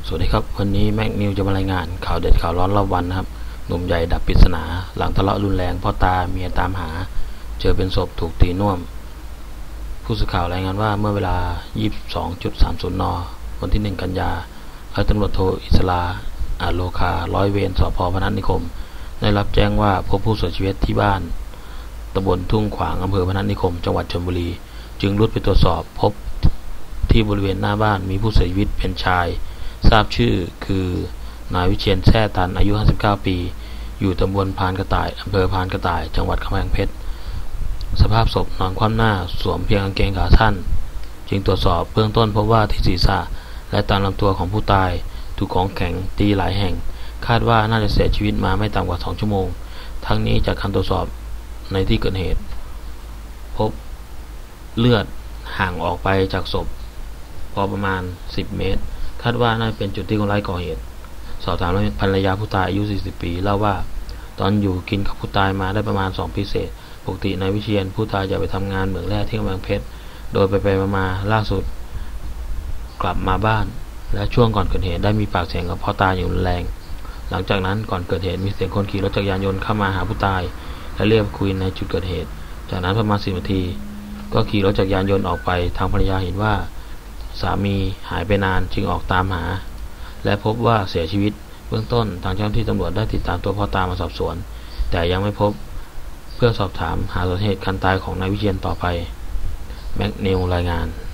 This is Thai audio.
สวัสดีครับวันนี้แม็กนิวจะมารายงานข่าวเด็ดข่าวร้อนรอบวันนะครับหนุ่มใหญ่ดับปริศนาหลังทะเลาะรุนแรงพ่อตาเมียตามหาเจอเป็นศพถูกตีน่วมผู้สื่อข่าวรายงานว่าเมื่อเวลา 22.30 น.วันที่ 1 กันยาร้อยตำรวจโทอิสราอาโลคาร้อยเวรสภ.พนัสนิคมได้รับแจ้งว่าพบผู้เสียชีวิตที่บ้านตำบลทุ่งขวางอำเภอพนัสนิคมจังหวัดชลบุรีจึงรุดไปตรวจสอบพบที่บริเวณหน้าบ้านมีผู้เสียชีวิตเป็นชายทราบชื่อคือนายวิเชียรแท่ตันอายุ 59 ปีอยู่ตำบลพานกระต่ายอำเภอพานกระต่ายจังหวัดกำแพงเพชรสภาพศพนอนคว่ำหน้าสวมเพียงกางเกงขาสั้นจึงตรวจสอบเบื้องต้นพบว่าที่ศีรษะและตามลำตัวของผู้ตายถูกของแข็งตีหลายแห่งคาดว่าน่าจะเสียชีวิตมาไม่ต่ำกว่า2 ชั่วโมงทั้งนี้จากการตรวจสอบในที่เกิดเหตุพบเลือดห่างออกไปจากศพพอประมาณ10 เมตรคาดว่าน่าจะเป็นจุดที่คนร้ายก่อเหตุสอบถามภรรยาผู้ตายอายุ40 ปีเล่าว่าตอนอยู่กินกับผู้ตายมาได้ประมาณ2 ปีเศษปกตินายวิเชียรผู้ตายจะไปทำงานเหมืองแร่ที่กำแพงเพชรโดยไปมาล่าสุดกลับมาบ้านและช่วงก่อนเกิดเหตุได้มีปากเสียงกับพ่อตาอย่างรุนแรงหลังจากนั้นก่อนเกิดเหตุมีเสียงคนขี่รถจักรยานยนต์เข้ามาหาผู้ตายและเรียกคุยในจุดเกิดเหตุจากนั้นประมาณ10 นาทีก็ขี่รถจักรยานยนต์ออกไปทางภรรยาเห็นว่าสามีหายไปนานจึงออกตามหาและพบว่าเสียชีวิตเบื้องต้นทางเจ้าหน้าที่ตำรวจได้ติดตามตัวพ่อตามาสอบสวนแต่ยังไม่พบเพื่อสอบถามหาสาเหตุการตายของนายวิเชียรต่อไปแม็กนิวรายงาน